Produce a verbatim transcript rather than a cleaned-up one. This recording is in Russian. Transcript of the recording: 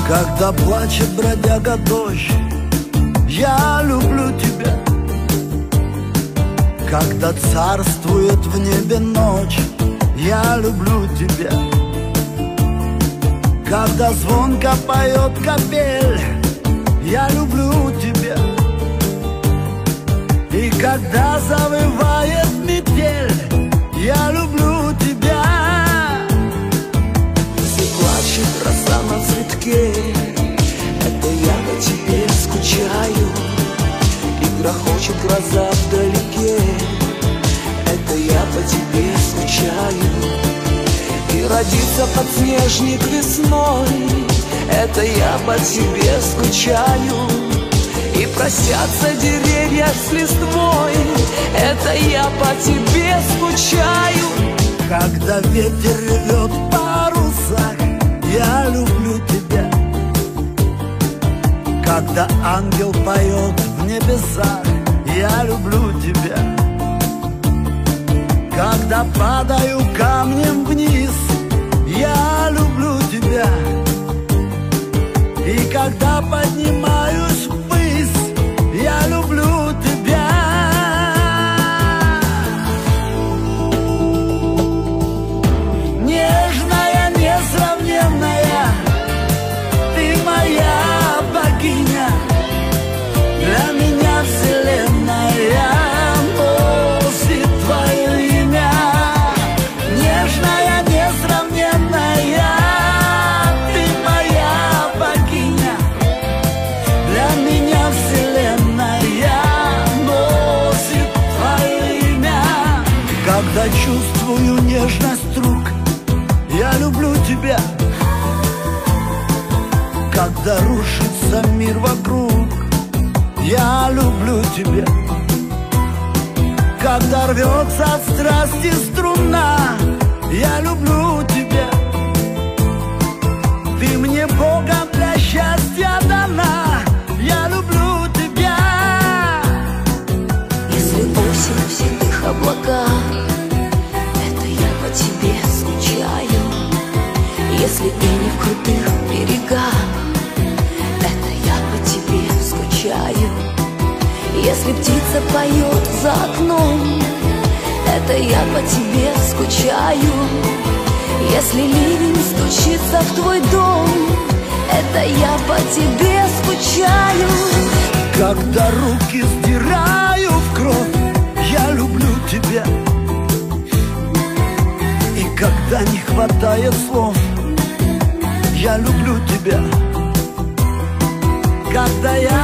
Когда плачет бродяга дождь, я люблю тебя. Когда царствует в небе ночь, я люблю тебя. Когда звонко поет капель, я люблю тебя. И когда завывает метель, я люблю тебя. Если плачет роса на цветке, это я по тебе скучаю. И грохочет гроза вдалеке, это я по тебе скучаю. И родится подснежник весной, это я по тебе скучаю. И простятся деревья с листвой, это я по тебе скучаю. Когда ветер рвет в парусах, я люблю тебя. Когда ангел поет в небесах, я люблю тебя. Когда падаю камнем вниз, я люблю тебя. И когда поднимаюсь ввысь, я люблю тебя. Нежная, несравненная, ты моя богиня. Для меня вселенная носит твое имя. Нежная, несравненная, ты моя богиня. Для меня вселенная носит твое имя. Когда чувствую нежность рук, я люблю тебя. Когда рушится мир вокруг, я люблю тебя. Когда рвется от страсти струна, я люблю тебя. Ты мне Богом для счастья дана, я люблю тебя. Если осень в седых облаках, это я по тебе скучаю. Если иней в крутых берегах, это я по тебе скучаю. Если птица поет за окном, это я по тебе скучаю. Если ливень стучится в твой дом, это я по тебе скучаю. Когда руки сдираю в кровь, я люблю тебя. И когда не хватает слов, я люблю тебя. Когда я